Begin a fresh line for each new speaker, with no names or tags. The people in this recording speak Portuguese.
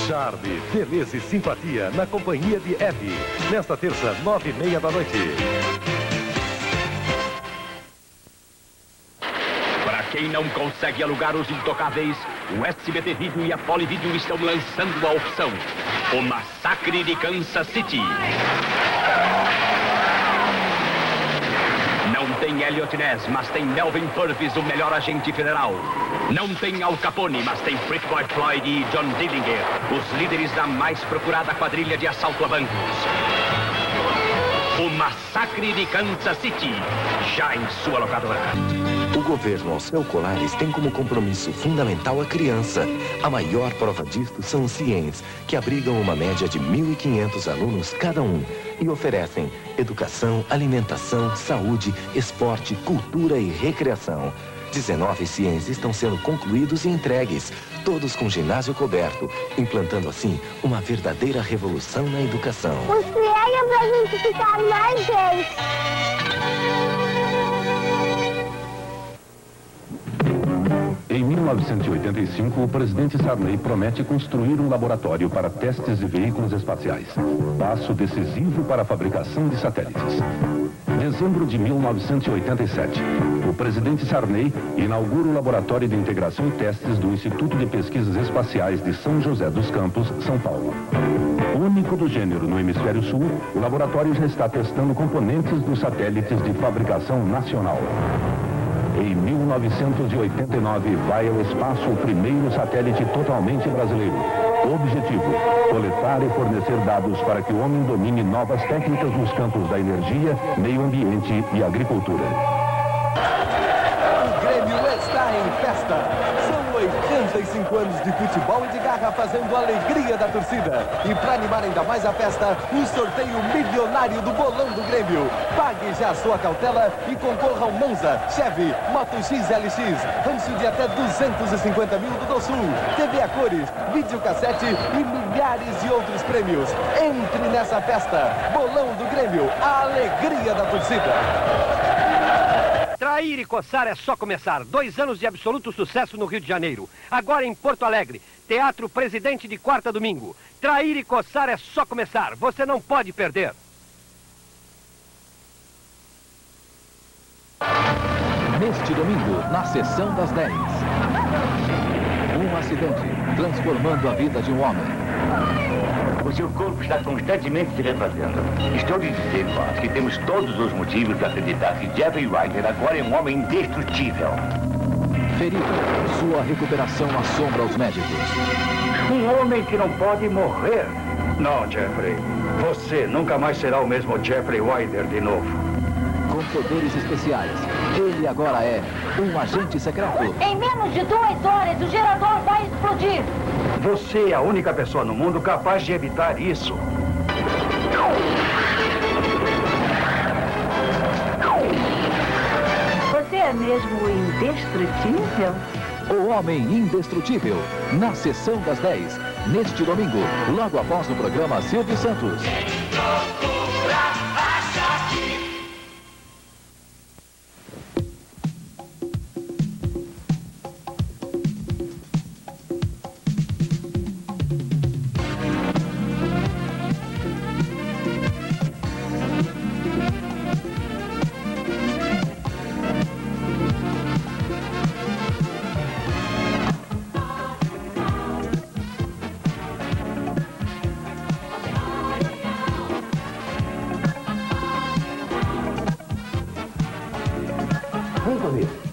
Charme, beleza e simpatia na companhia de Hebe. Nesta terça, 9h30 da noite.
Para quem não consegue alugar os Intocáveis, o SBT Vídeo e a Polivídeo estão lançando a opção: O Massacre de Kansas City. Não tem Elliot Ness, mas tem Melvin Purvis, o melhor agente federal. Não tem Al Capone, mas tem Pretty Boy Floyd e John Dillinger, os líderes da mais procurada quadrilha de assalto a bancos. O Massacre de Kansas City, já em sua locadora.
O governo Alceu Colares tem como compromisso fundamental a criança. A maior prova disto são os CIENs, que abrigam uma média de 1.500 alunos cada um e oferecem educação, alimentação, saúde, esporte, cultura e recreação. 19 CIENs estão sendo concluídos e entregues, todos com ginásio coberto, implantando assim uma verdadeira revolução na educação.
Os CIENs é pra gente ficar mais gente.
Em 1985, o presidente Sarney promete construir um laboratório para testes de veículos espaciais. Passo decisivo para a fabricação de satélites. Dezembro de 1987, o presidente Sarney inaugura o Laboratório de Integração e Testes do Instituto de Pesquisas Espaciais de São José dos Campos, São Paulo. Único do gênero no Hemisfério Sul, o laboratório já está testando componentes dos satélites de fabricação nacional. Em 1989, vai ao espaço o primeiro satélite totalmente brasileiro. Objetivo: coletar e fornecer dados para que o homem domine novas técnicas nos campos da energia, meio ambiente e agricultura.
O Grêmio está em festa. São 85 anos de futebol e de garra fazendo a alegria da torcida. E para animar ainda mais a festa, o sorteio milionário do bolão do Grêmio. Pague já a sua cautela e concorra ao Monza, Chevy, Moto X LX, rancho de até 250 mil do Sul, TV a cores, videocassete e milhares de outros prêmios. Entre nessa festa. Bolão do Grêmio, a alegria da torcida.
Trair e coçar é só começar. 2 anos de absoluto sucesso no Rio de Janeiro. Agora em Porto Alegre. Teatro Presidente de quarta a domingo. Trair e coçar é só começar. Você não pode perder.
Neste domingo, na sessão das 10. Um acidente transformando a vida de um homem.
O seu corpo está constantemente se refazendo. Estou lhe dizendo, Boss, que temos todos os motivos para acreditar que Jeffrey Ryder agora é um homem indestrutível.
Ferido, sua recuperação assombra os médicos.
Um homem que não pode morrer.
Não, Jeffrey. Você nunca mais será o mesmo Jeffrey Ryder de novo.
Com poderes especiais, ele agora é um agente secreto.
Em menos de 2 horas, o gerador vai explodir.
Você é a única pessoa no mundo capaz de evitar isso.
Você é mesmo indestrutível?
O Homem Indestrutível, na sessão das 10, neste domingo, logo após o programa Silvio Santos.
Vem comigo.